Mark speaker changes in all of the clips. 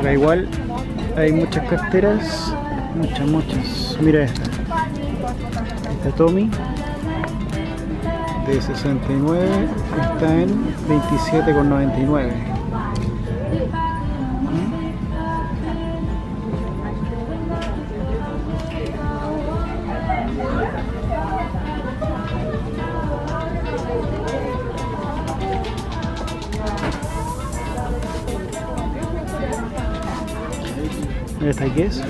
Speaker 1: Acá igual hay muchas carteras, muchas. Mira esta Tommy de 69 está en 27,99. ¿Esta qué es?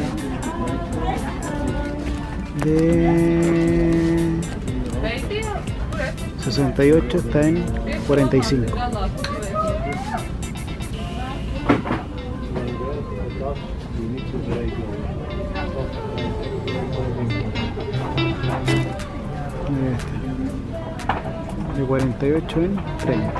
Speaker 1: De 68 está en 45. De 48 en 30.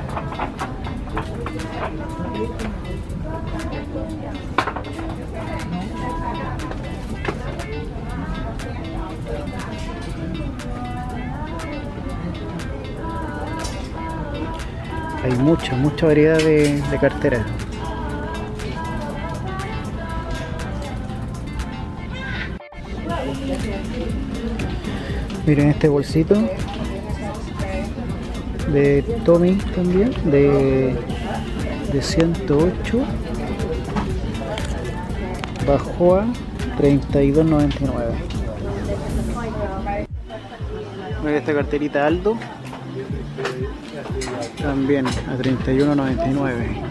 Speaker 1: Hay mucha variedad de carteras. Miren este bolsito de Tommy también, de 108, bajó a 32,99. Miren esta carterita Aldo, también a 31,99.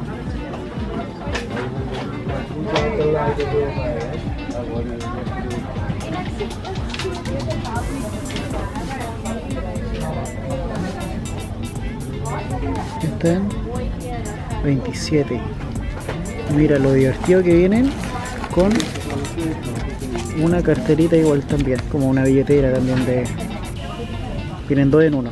Speaker 1: Está en 27. Mira lo divertido que vienen con una carterita igual también, como una billetera también de... Vienen dos en uno.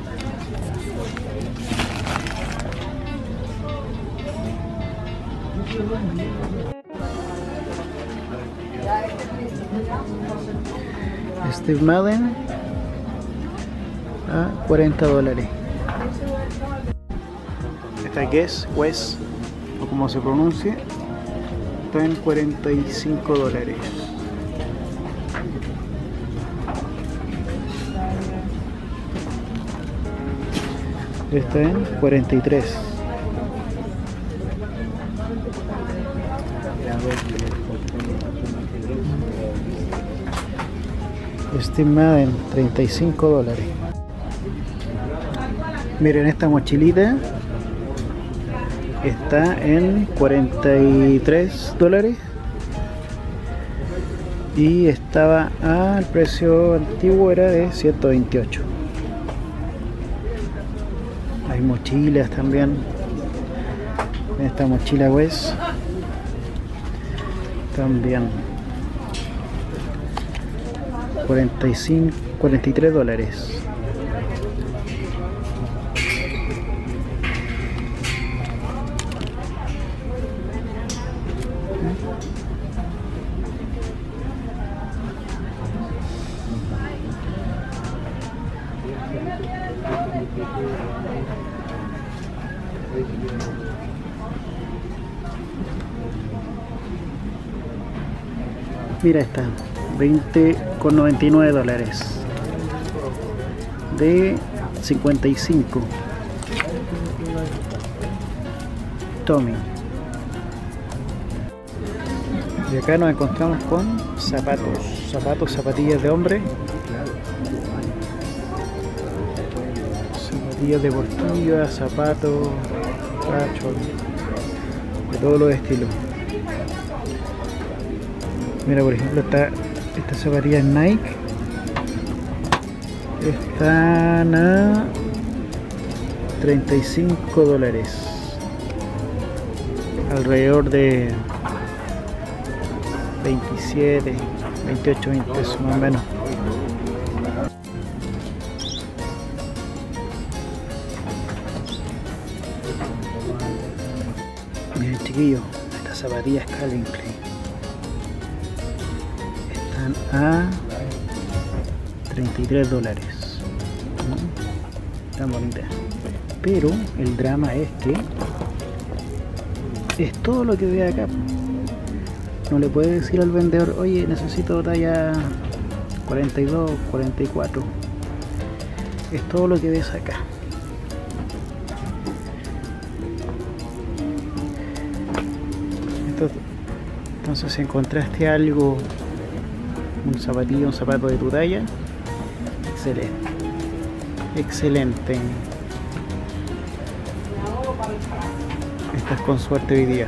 Speaker 1: Steve Madden a $40. Esta que es Wes, o como se pronuncia, está en $45. Está en 43. Steve Madden, $35. Miren esta mochilita, está en $43 y estaba al precio antiguo, era de 128. Hay mochilas también. Esta mochila Wes también $43. Mira esta, $20,99 de 55. Tommy. Y acá nos encontramos con zapatillas de hombre, zapatillas deportivas, zapatos, cachos, de todos los estilos. Mira, por ejemplo, estas zapatillas Nike están a $35, alrededor de 27, 28, 20 pesos más o menos. Miren, chiquillos, estas zapatillas Calvin Klein a $33. Tan bonita, pero el drama es que es todo lo que ve acá. no le puede decir al vendedor, oye, necesito talla 42, 44. Es todo lo que ves acá. Entonces, si encontraste algo, un zapatillo, un zapato de tu talla, excelente. Excelente. Estás con suerte hoy día.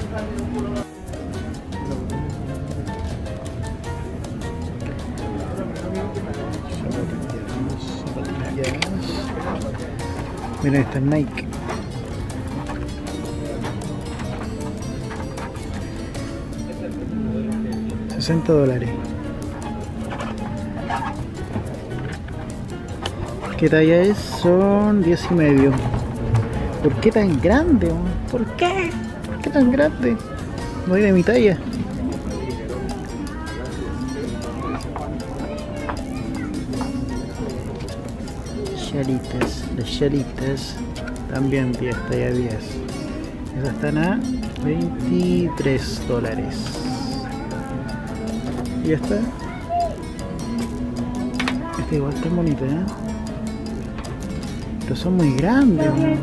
Speaker 1: Miren, esta es Nike. $60. ¿Qué talla es? Son 10,5. ¿Por qué tan grande? ¿Por qué? ¿Por qué tan grande? No hay de mi talla. Chalitas, las chalitas también 10, talla 10. Esas están a $23. Y esta igual está bonita, ¿eh? Pero son muy grandes, ¿no?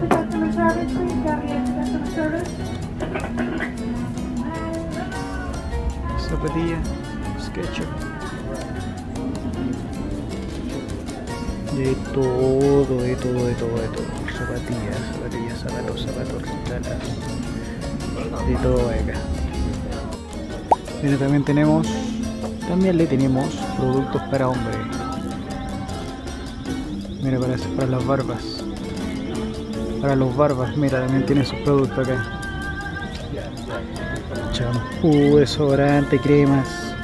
Speaker 1: Zapatilla, Skechers. De todo. Zapatillas, zapatos, chalas. De todo acá. Mira, también le tenemos productos para hombre. Mira, para las barbas. Para los barbas, mira, también tiene sus productos acá. Champú, desodorante, cremas.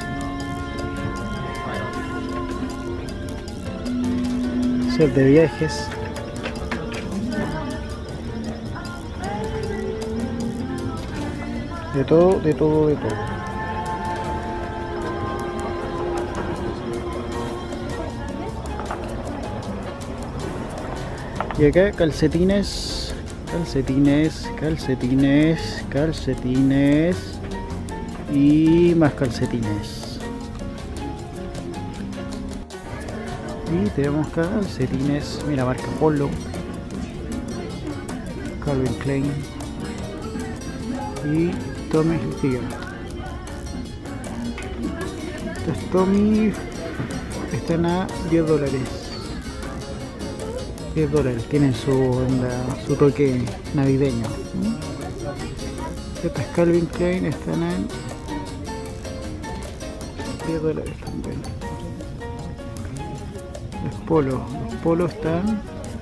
Speaker 1: Set de viajes. De todo. Y acá calcetines y más calcetines. Y tenemos acá calcetines, mira, marca Polo, Calvin Klein y Tommy Hilfiger. Estos Tommy están a $10. $10, tienen su toque navideño. Estas Calvin Klein están en $10 también. Los polos están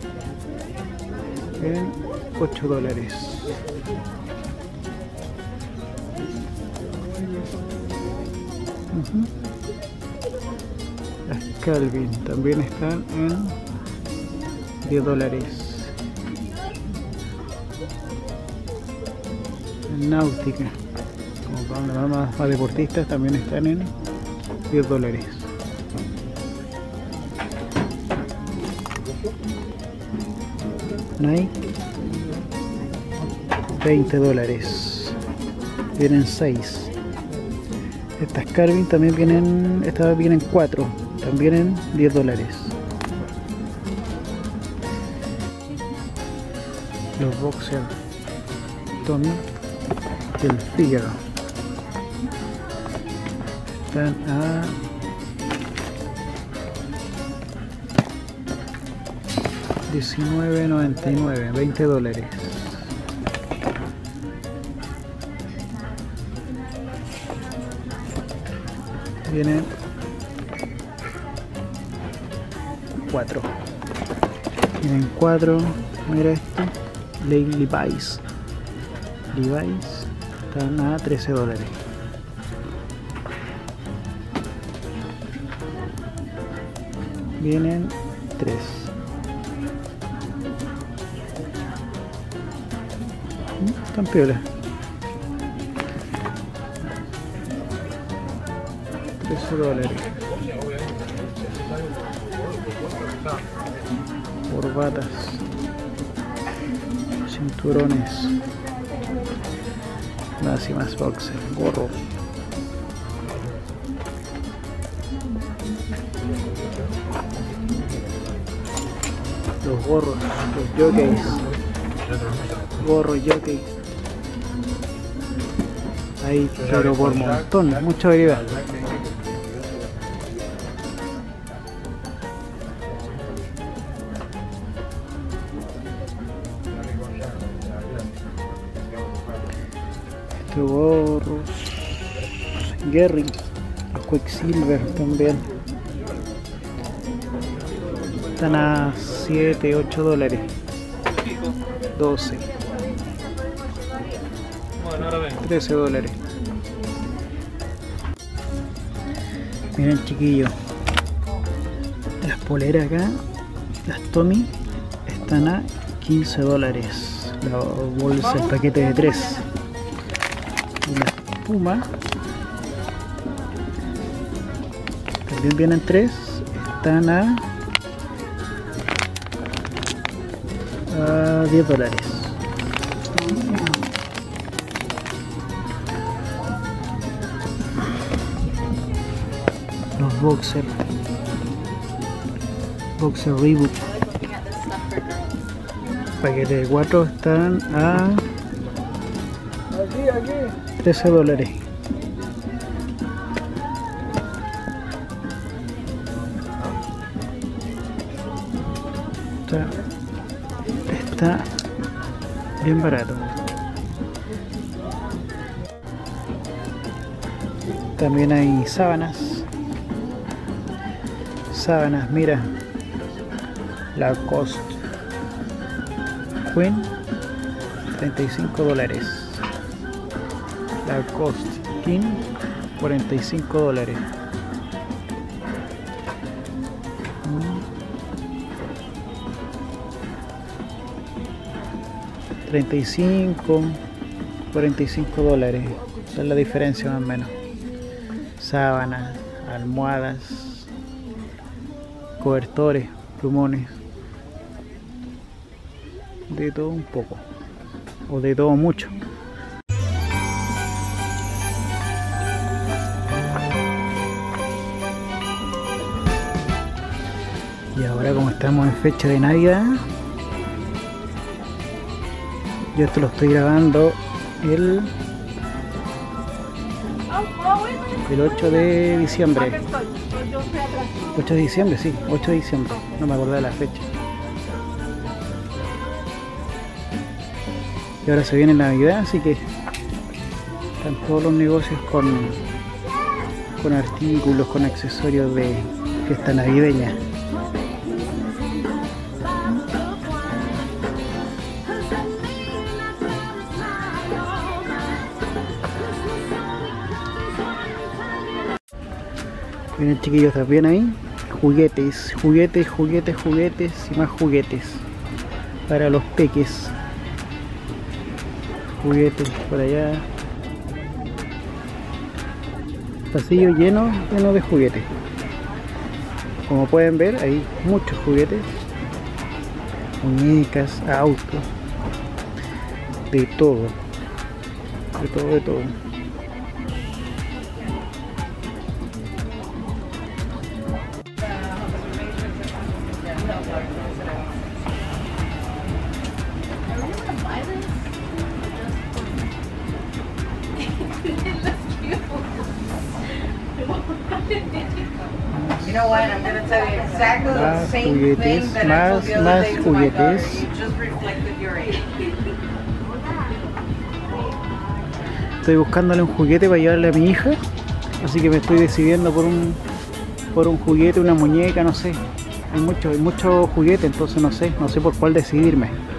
Speaker 1: en $8. Las Calvin también están en $10. En náutica, como para más deportistas, también están en $10. Nike, $20. Vienen 6. Estas Calvin también vienen 4, también en $10. Los boxers Tommy Hilfiger están a $19.99, $20. Vienen 4. Vienen 4. Mira esto. Levi's están a $13. Vienen 3. Están piolas. $13. Corbatas, cinturones, más y más boxer, gorro, los gorros, los jockeys. Gorros, jockeys. Ahí, pero por montón, mucha variedad. Estos gorros. Gary, los Quicksilver también. Están a 7, 8 dólares. 12. 13 dólares. Miren, chiquillos, las poleras acá, las Tommy, están a 15 dólares. La bolsa, el paquete de 3. Y las Puma también vienen 3, están a 10 dólares. Los boxer Reebok, paquete de 4, están a 13 dólares. Está bien barato. También hay sábanas, mira, Lacoste Queen, 35 dólares. Lacoste King, 45 dólares. 35, 45 dólares. Esa es la diferencia más o menos. Sábanas, almohadas, cobertores, plumones, de todo un poco, o de todo mucho. Y ahora, como estamos en fecha de Navidad, yo esto lo estoy grabando el 8 de diciembre. 8 de diciembre, sí, 8 de diciembre. No me acordaba de la fecha. Y ahora se viene Navidad, así que están todos los negocios con artículos, con accesorios de fiesta navideña. Miren, chiquillos, también ahí juguetes y más juguetes para los peques. Juguetes por allá. Pasillo lleno de juguetes. Como pueden ver, hay muchos juguetes, muñecas, autos, de todo.
Speaker 2: You know what? I'm going to tell you exactly the same thing that I told the other day to my daughter. You just reflected your age.
Speaker 1: Estoy buscándole un juguete para llevarle a mi hija, así que me estoy decidiendo por un juguete, una muñeca, no sé. Hay muchos juguetes, entonces no sé por cuál decidirme.